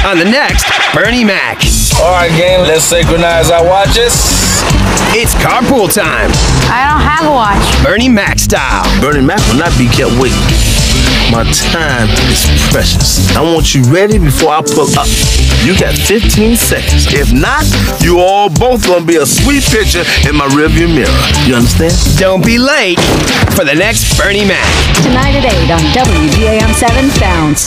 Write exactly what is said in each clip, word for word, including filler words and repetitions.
on the next Bernie Mac. All right, gang, let's synchronize our watches. It's carpool time. I don't have a watch. Bernie Mac style. Bernie Mac will not be kept waiting. My time is precious. I want you ready before I pull up. You got fifteen seconds. If not, you all both gonna be a sweet picture in my rearview mirror. You understand? Don't be late for the next Bernie Mac. Tonight at eight on W D A M seven Bounce.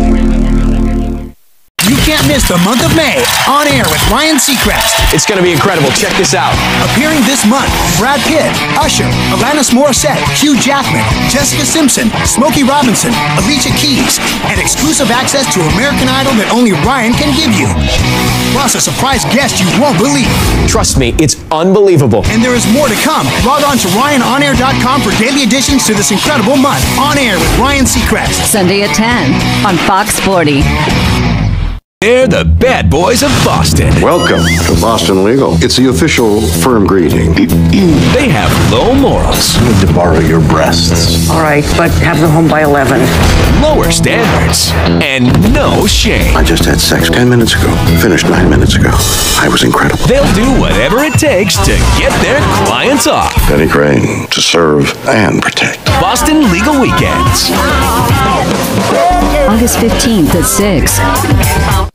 You can't miss the month of May on air with Ryan Seacrest. It's going to be incredible. Check this out. Appearing this month, Brad Pitt, Usher, Alanis Morissette, Hugh Jackman, Jessica Simpson, Smokey Robinson, Alicia Keys, and exclusive access to American Idol that only Ryan can give you. Plus a surprise guest you won't believe. Trust me, it's unbelievable. And there is more to come. Log on to Ryan On Air dot com for daily additions to this incredible month. On Air with Ryan Seacrest. Sunday at ten on Fox forty. They're the bad boys of Boston. Welcome to Boston Legal. It's the official firm greeting. They have low morals. I need to borrow your breasts. All right, but have them home by eleven. Lower standards. And no shame. I just had sex ten minutes ago. Finished nine minutes ago. I was incredible. They'll do whatever it takes to get their clients off. Penny Crane, to serve and protect. Boston Legal Weekends. August fifteenth at six.